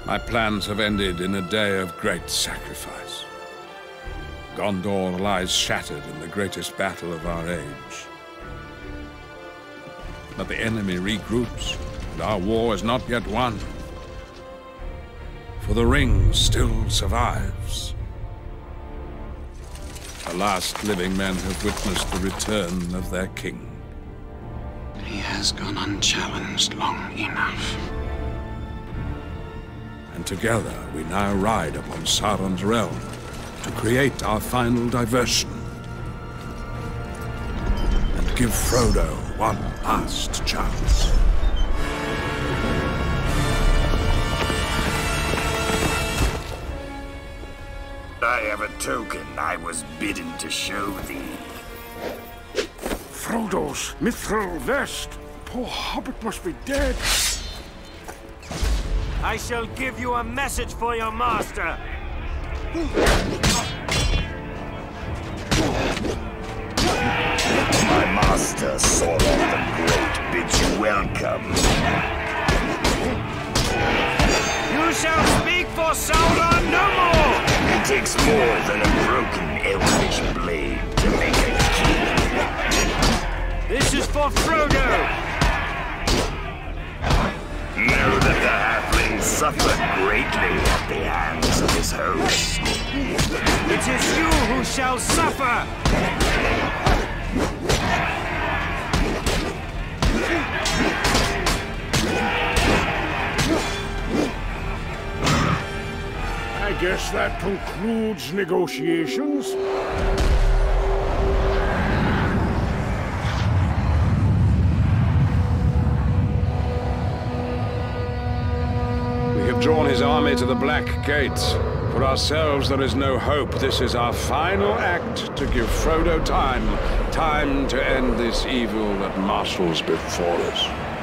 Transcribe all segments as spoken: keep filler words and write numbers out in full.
My plans have ended in a day of great sacrifice. Gondor lies shattered in the greatest battle of our age. But the enemy regroups, and our war is not yet won. For the ring still survives. The last living men have witnessed the return of their king. He has gone unchallenged long enough. And together we now ride upon Sauron's realm to create our final diversion. And give Frodo one last chance. I have a token I was bidden to show thee. Frodo's mithril vest. Poor Hobbit must be dead. I shall give you a message for your master. My master, Sauron the Great, bids you welcome. You shall speak for Sauron no more! It takes more than a broken elvish blade to make a king. This is for Frodo! Know that the halfling suffered greatly at the hands of his host. It is you who shall suffer! I guess that concludes negotiations. We have drawn his army to the Black Gate. For ourselves, there is no hope. This is our final act to give Frodo time. Time to end this evil that marshals before us.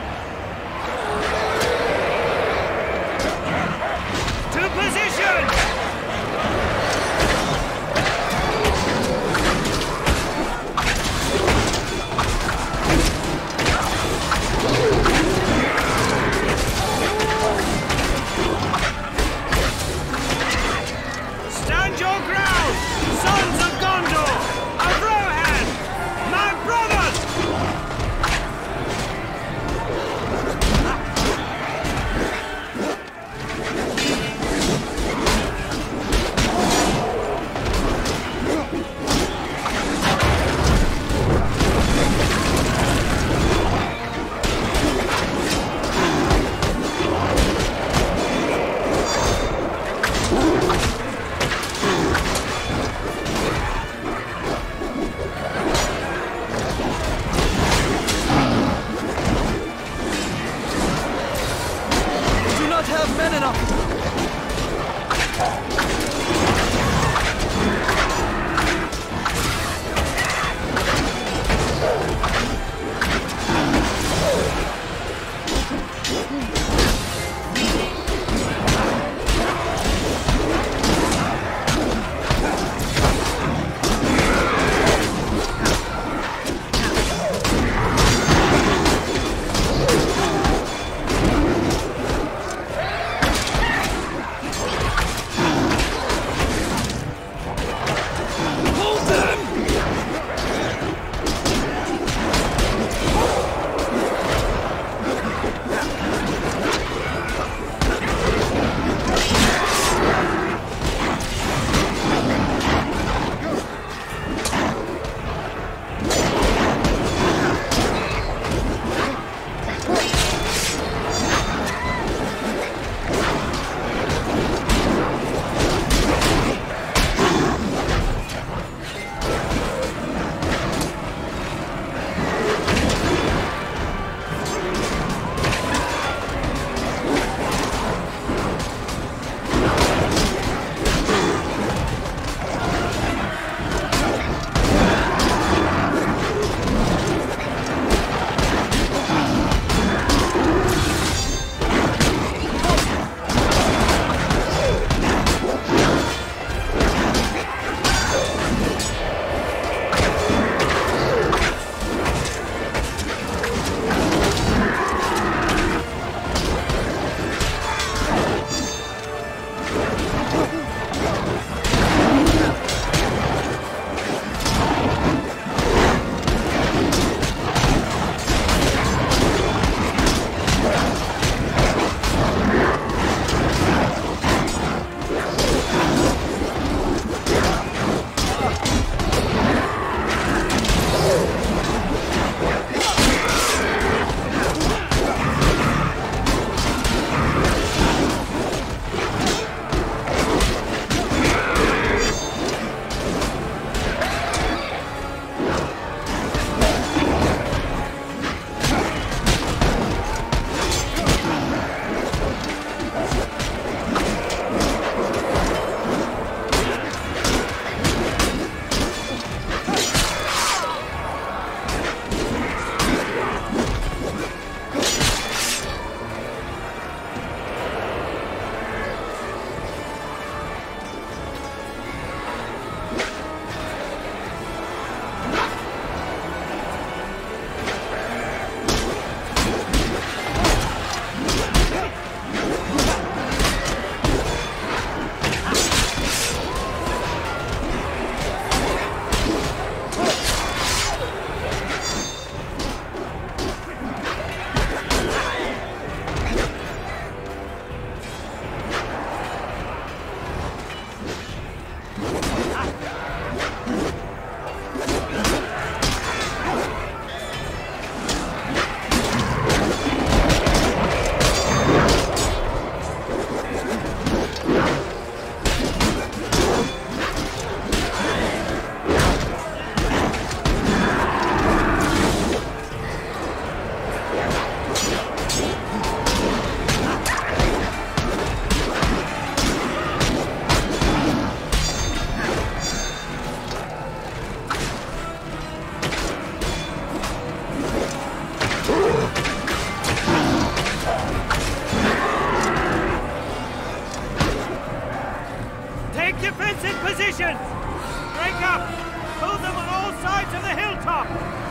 To position! Stand your ground, sons of Gondor! Of Rohan! My brothers! Do not have men enough! Take defensive positions! Break up! Hold them on all sides of the hilltop!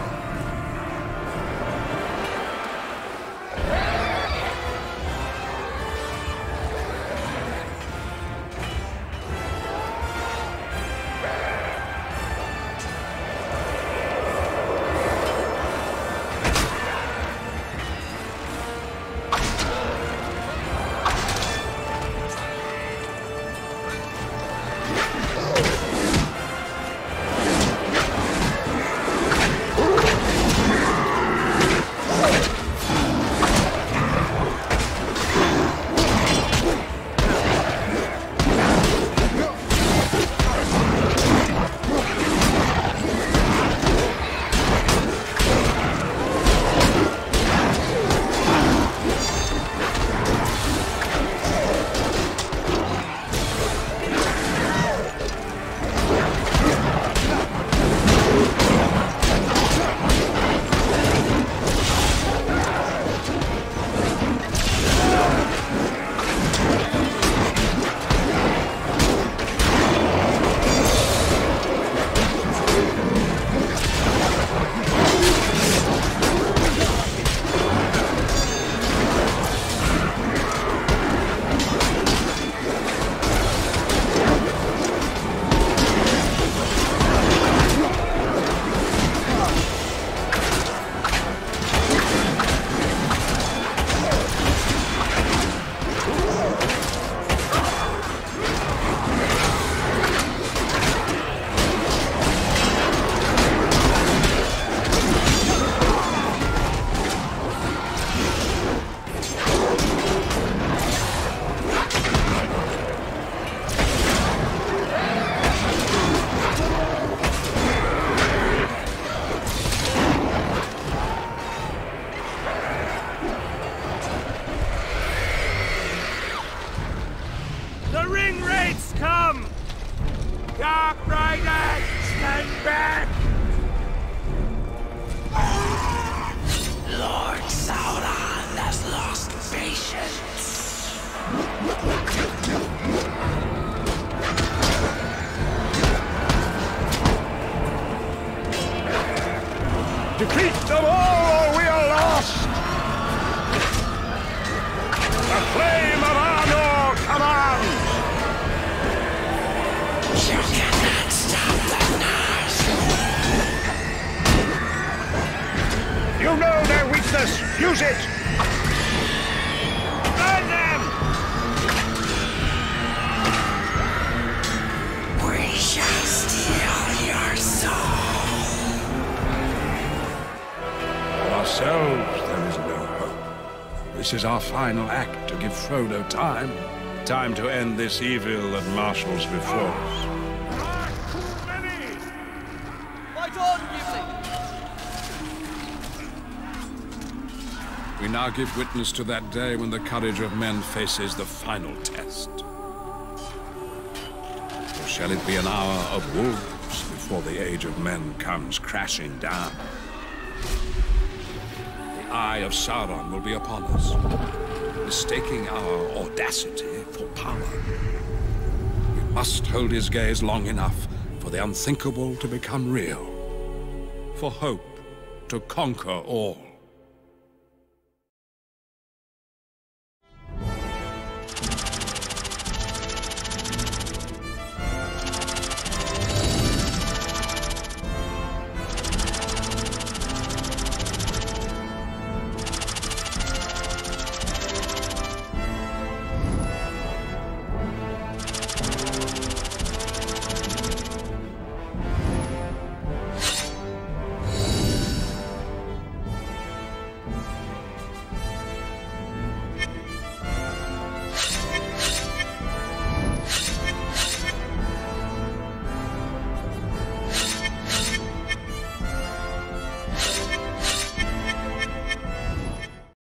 Defeat them all or we are lost! The flame of Arnor, come on! You cannot stop the Nars! You know their weakness! Use it! Burn them! We shall steal your soul! Ourselves, there is no hope. This is our final act to give Frodo time. Time to end this evil that marshals before us. Fight on, Gimli! We now give witness to that day when the courage of men faces the final test. Or shall it be an hour of wolves before the age of men comes crashing down? The Eye of Sauron will be upon us, mistaking our audacity for power. We must hold his gaze long enough for the unthinkable to become real, for hope to conquer all.